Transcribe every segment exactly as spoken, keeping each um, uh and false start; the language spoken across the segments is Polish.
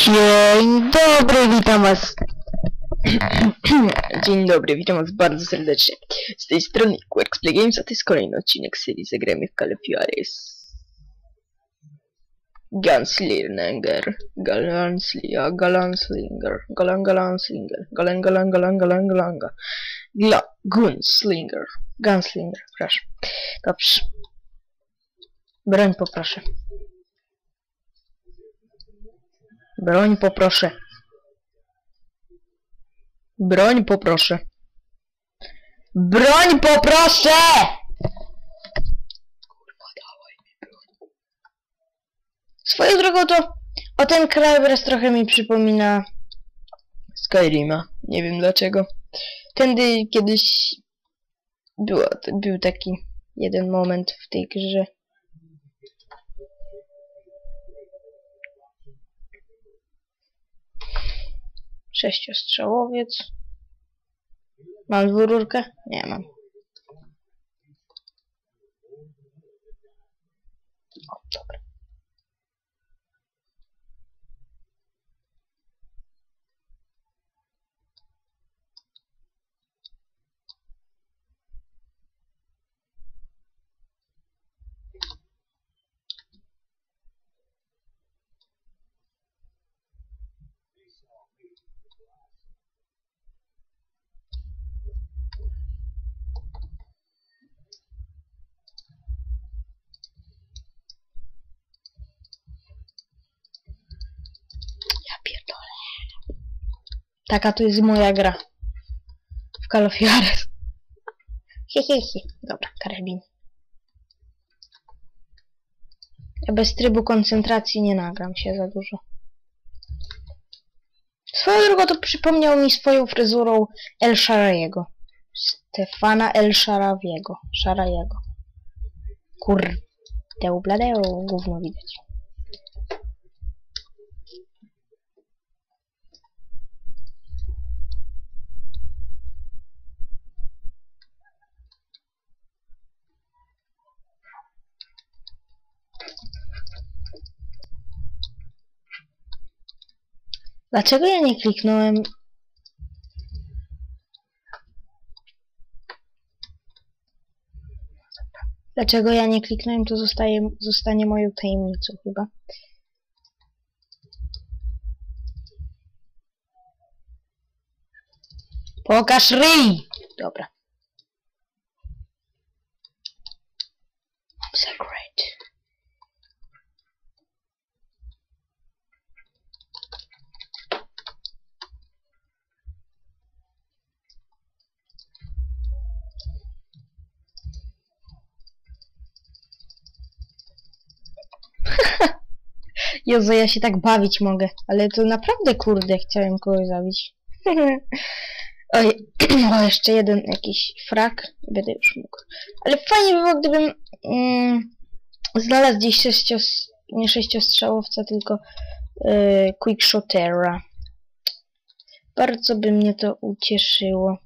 Dzień dobry, witam was. Dzień dobry, witam was bardzo serdecznie. Z tej strony QuakePlay Games, a to jest kolejny odcinek serii Zagrajmy w Call of Juarez. Gunslinger, Galanslinger, Galanslinger, Galan Galanslinger, Galan Galan Galan Galan Galanga, Gla Gunslinger, Gunslinger, proszę. Dobrze. Broń poproszę. Broń poproszę. Broń poproszę. Broń poproszę! Kurwa, dawaj mi broń. Swoją drogą to o ten krajobraz trochę mi przypomina Skyrima. Nie wiem dlaczego. Tędy kiedyś było, był taki jeden moment w tej grze. Sześciostrzałowiec. Mam dwururkę? Nie mam. O, dobra. Taka to jest moja gra w Call of Juarez. Hehehe. Dobra, karabin. Ja bez trybu koncentracji nie nagram się za dużo. Swoją drogą to przypomniał mi swoją fryzurą El Shaarawy'ego. Stefana El Shaarawy'ego. Shaarawy'ego. Kur... Deu bladeu, gówno widać. Dlaczego ja nie kliknąłem? Dlaczego ja nie kliknąłem, to zostaje, zostanie moją tajemnicą chyba. Pokaż ryj! Dobra. I'm so great. Jezu, ja się tak bawić mogę, ale to naprawdę kurde chciałem kogoś zabić. Oj, o, jeszcze jeden jakiś frak, będę już mógł. Ale fajnie by było, gdybym mm, znalazł gdzieś sześcios, nie sześciostrzałowca, tylko yy, quickshotera. Bardzo by mnie to ucieszyło.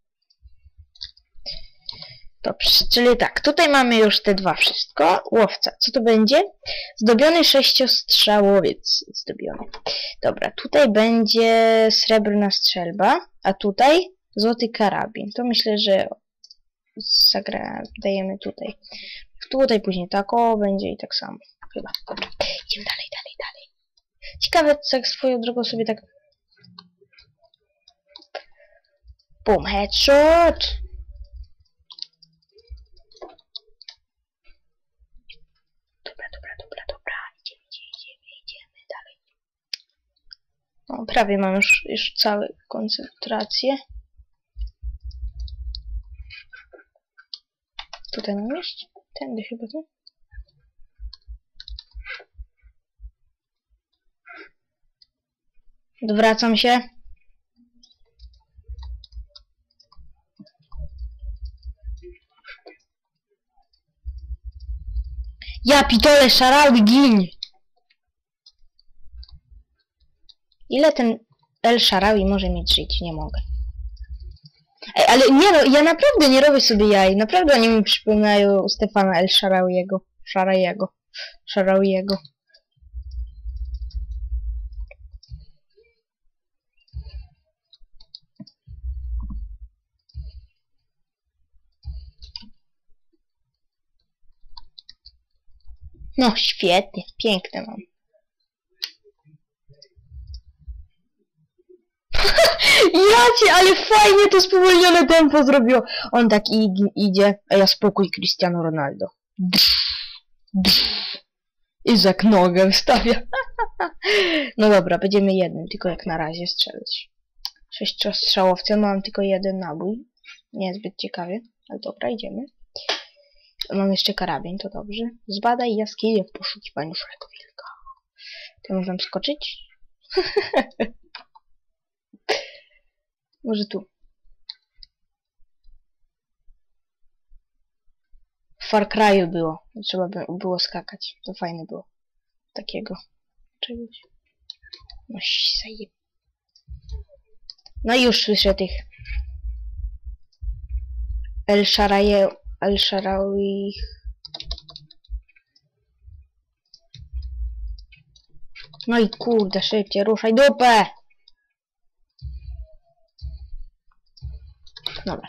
Dobrze, czyli tak, tutaj mamy już te dwa wszystko. Łowca, co to będzie? Zdobiony sześciostrzałowiec. Zdobiony. Dobra, tutaj będzie srebrna strzelba, a tutaj złoty karabin. To myślę, że zagra, dajemy tutaj. Tutaj później tako będzie i tak samo. Chyba. Dobra, idziemy dalej, dalej, dalej. Ciekawe, jak swoją drogą sobie tak... Boom, headshot! O, prawie mam już, już całą koncentrację. Tutaj mam iść? Tędy chyba, tu? Odwracam się. Ja pitole, Shaarawy, gin! Ile ten El Shaarawy może mieć żyć? Nie mogę. Ej, ale nie no, ja naprawdę nie robię sobie jaj. Naprawdę oni mi przypominają Stefana El Shaarawy'ego. Shaarawy'ego. Shaarawy'ego. No świetnie, piękne mam. Jacie, ale fajnie to spowolnione tempo zrobiło. On tak idzie, a ja spokój Cristiano Ronaldo. Izak nogę wstawia. No dobra, będziemy jednym, tylko jak na razie strzelać. Sześciostrzałowcem mam tylko jeden nabój. Niezbyt ciekawie, ale dobra, idziemy. Mam jeszcze karabin, to dobrze. Zbadaj jaskinię w poszukiwaniu szarego wilka. To można skoczyć? Może tu. W Far Cry'u było. Trzeba by było skakać. To fajne było. Takiego czegoś. No zajeb... No i już słyszę tych El Sharaje... El Sharawi... No i kurde, szybciej, ruszaj dupę! Dobra.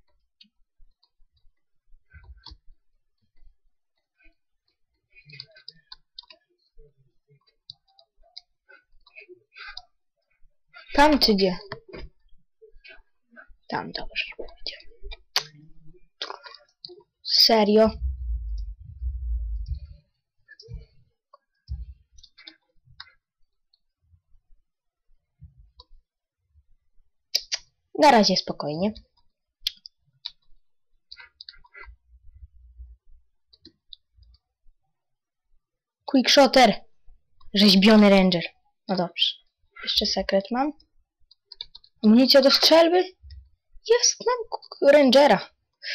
Tam czy gdzie? Tam, dobrze. Serio? Na razie spokojnie. Quickshotter. Rzeźbiony ranger. No dobrze. Jeszcze sekret mam. Amunicja do strzelby? Jest, mam rangera.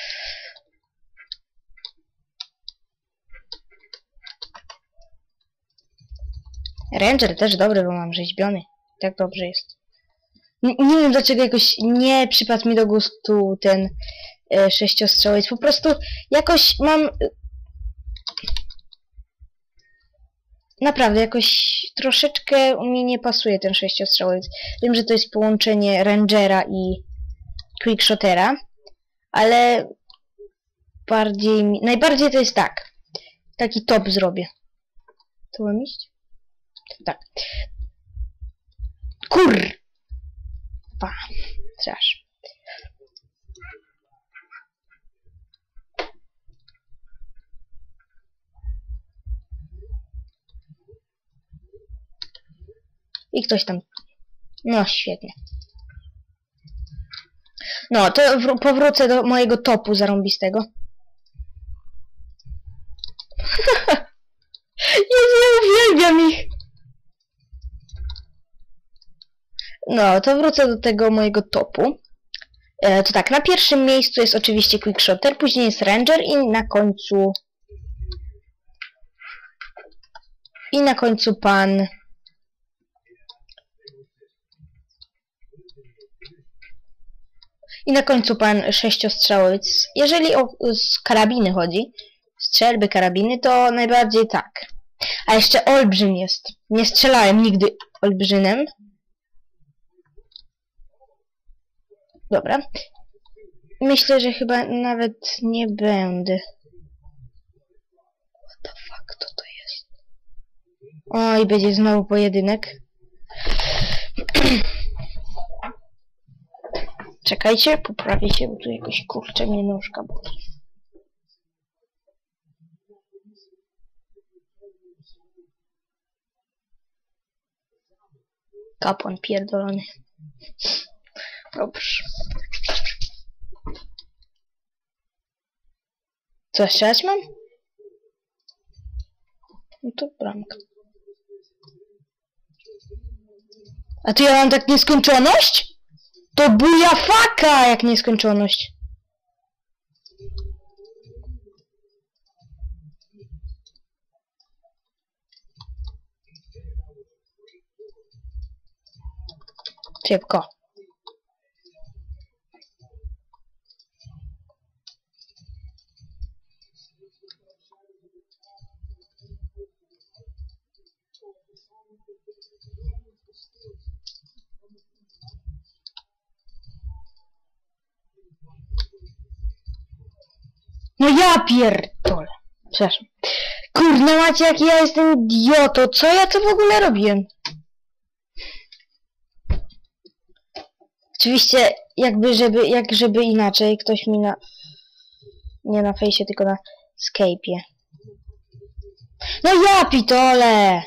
Ranger też dobry, bo mam rzeźbiony. Tak dobrze jest. N nie wiem dlaczego jakoś nie przypadł mi do gustu ten e, sześciostrzałowiec. Po prostu jakoś mam... Naprawdę, jakoś troszeczkę mi nie pasuje ten sześciostrzałowiec. Wiem, że to jest połączenie Rangera i Quickshotera, ale bardziej mi... Najbardziej to jest tak. Taki top zrobię. Tu mam iść? Tak. Kur... Pa. Strasz. I ktoś tam... No, świetnie. No, to powrócę do mojego topu zarąbistego. Jezu, ja uwielbiam ich! No, to wrócę do tego mojego topu. E, to tak, na pierwszym miejscu jest oczywiście Quickshotter, później jest Ranger i na końcu... I na końcu pan... I na końcu pan sześciostrzałowiec. Jeżeli o z karabiny chodzi, strzelby, karabiny, to najbardziej tak. A jeszcze olbrzym jest. Nie strzelałem nigdy olbrzynem. Dobra. Myślę, że chyba nawet nie będę. What the fuck, to to jest? Oj, będzie znowu pojedynek. Czekajcie, poprawię się, bo tu jakoś kurczę mnie nóżka boli. Kapłan pierdolony. Dobrze. Co, jeszcze raz mam? No to bramka. A tu ja mam tak nieskończoność? To buja faka jak nieskończoność. Szybko. No ja pierdolę. Przepraszam. Kurna macie, jaki ja jestem idioto. Co ja to w ogóle robiłem? Oczywiście, jakby, żeby, jak żeby inaczej, ktoś mi na... Nie na fejsie, tylko na Skype'ie. No ja pitole!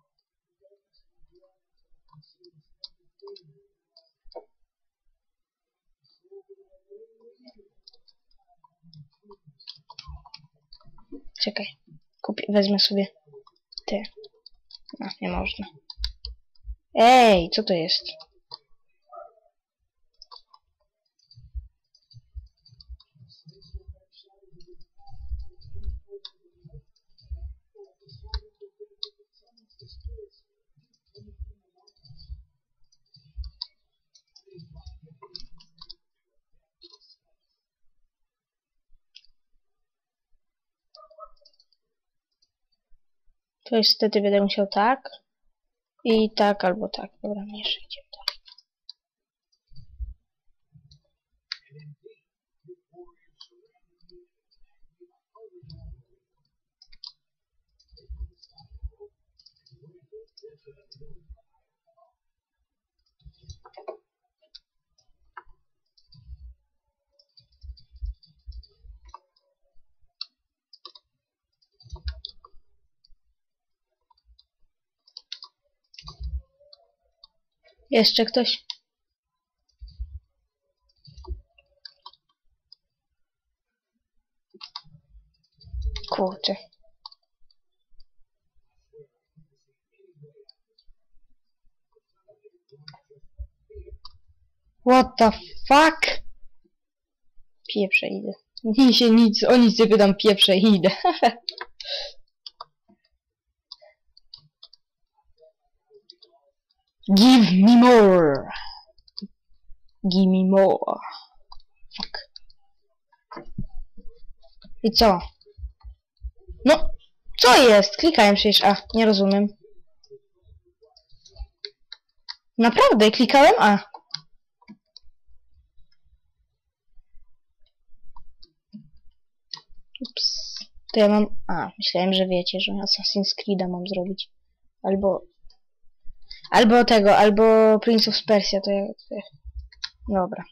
Czekaj. Kupię, wezmę sobie te. No, nie można. Ej, co to jest? To niestety będę musiał tak. I tak albo tak. Dobra, mniejsze idziemy tak. Jeszcze ktoś? Kurczę. What the fuck? Pieprze idę. Nie się nic, o nic nie pytam, pieprze idę. Give me more. Give me more. Fuck. I co? No, co jest? Klikałem przecież A. Nie rozumiem. Naprawdę, klikałem A. Ups. To ja mam... A, myślałem, że wiecie, że Assassin's Creed'a mam zrobić. Albo... Albo tego, albo Prince of Persia, to ja... To ja... Dobra.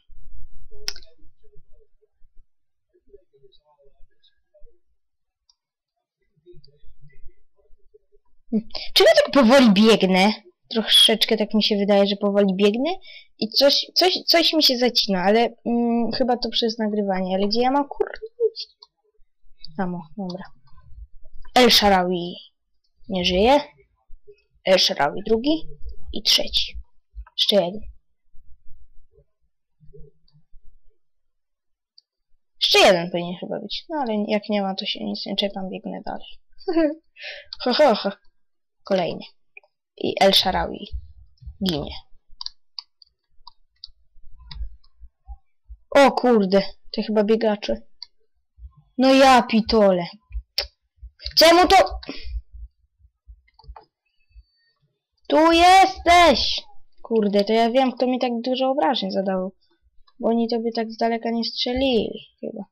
Czemu ja tak powoli biegnę? Troszeczkę tak mi się wydaje, że powoli biegnę i coś, coś, coś mi się zacina, ale mm, chyba to przez nagrywanie. Ale gdzie ja mam kurde iść? Tam, o, dobra. El Shaarawy nie żyje. El Shaarawy drugi i trzeci. Jeszcze jeden. Jeszcze jeden powinien chyba być. No ale jak nie ma, to się nic nie czekam, biegnę dalej. Ho, ho, ho. Kolejny. I El Shaarawy ginie. O kurde, to chyba biegacze. No ja pitole. Czemu to... Tu jesteś! Kurde, to ja wiem, kto mi tak dużo obrażeń zadawał. Bo oni tobie tak z daleka nie strzelili, chyba.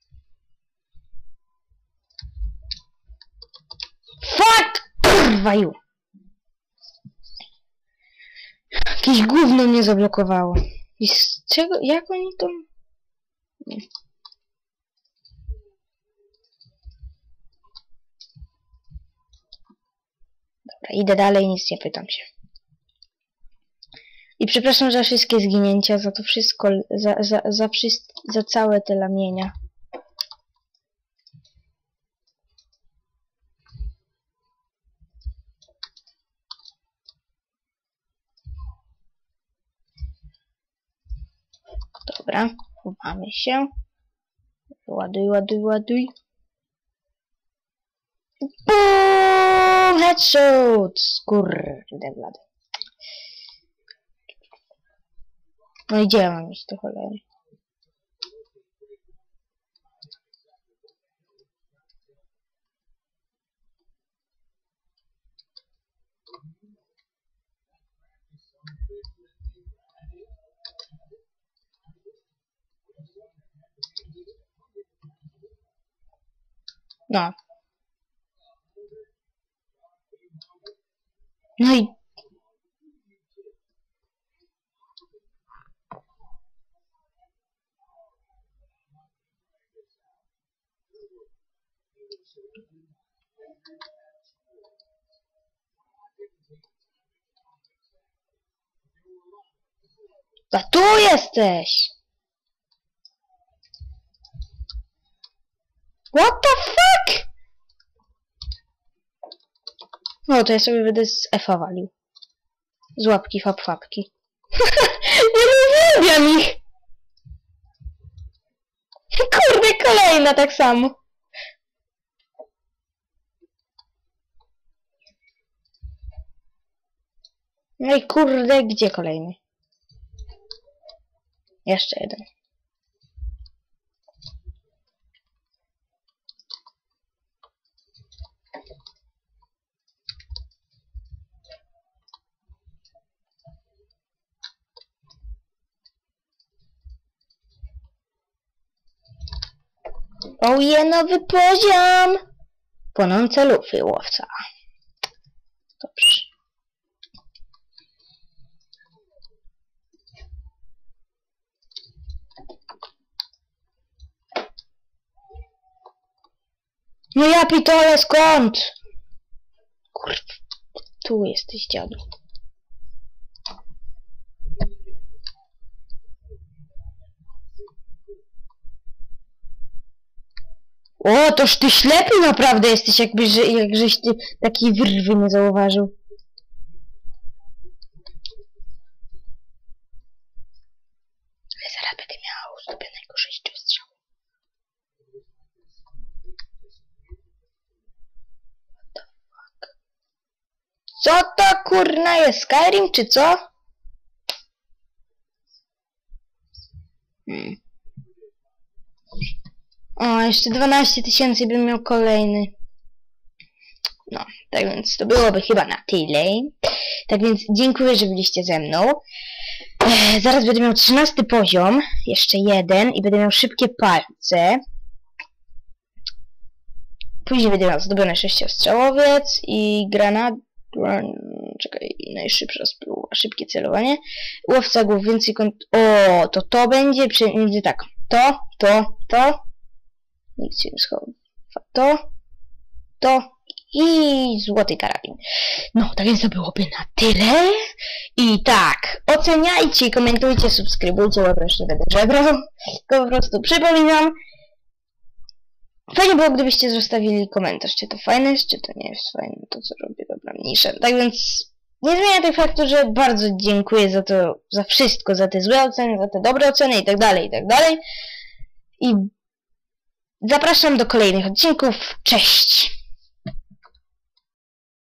Fuck! Kurwa ju! Jakieś gówno mnie zablokowało. I z czego... Jak oni to... Nie. Dobra, idę dalej, nic nie pytam się. I przepraszam za wszystkie zginięcia, za to wszystko, za, za, za, wszyst za całe te lamienia. Dobra, chowamy się. Ładuj, ładuj, ładuj. Boom! Headshot! Kurde blady. No i gdzie ja mam iść do cholery? No. No i... A tu jesteś! What the fuck? No to ja sobie będę z F-a walił. Z łapki fap-fapki. Ja nie uwielbiam ich! Kurde, kolejna tak samo. No i kurde, gdzie kolejny? Jeszcze jeden. Oje, nowy poziom! Płonące lufy łowca. Dobrze. No ja pitole, skąd? Kurwa, tu jesteś, dziadu. O, toż ty ślepy naprawdę jesteś, jakbyś, jakżeś ty takiej wyrwy nie zauważył. Ale zaraz będę miał zdobionego sześciostrzału. What the fuck? Co to kurna jest? Skyrim czy co? Hmm. O, jeszcze dwanaście tysięcy bym miał kolejny. No, tak więc to byłoby chyba na tyle. Tak więc dziękuję, że byliście ze mną. E, zaraz będę miał trzynasty poziom. Jeszcze jeden. I będę miał szybkie palce. Później będę miał zdobiony sześciostrzałowiec i granat. Gran... Czekaj, najszybsza spluwa. Szybkie celowanie. Łowca głów, więcej kont... O, to to będzie między tak. To, to, to. Nikt się nie schował. To, to i złoty karabin. No, tak więc to byłoby na tyle. I tak, oceniajcie, komentujcie, subskrybujcie, bo wreszcie będę żebrał. Tylko po prostu przypominam. Fajnie było, gdybyście zostawili komentarz, czy to fajne jest, czy to nie jest fajne, to co robię, dobra, mniejsze. Tak więc nie zmienia tego faktu, że bardzo dziękuję za to, za wszystko, za te złe oceny, za te dobre oceny i tak dalej, i tak dalej. I zapraszam do kolejnych odcinków. Cześć!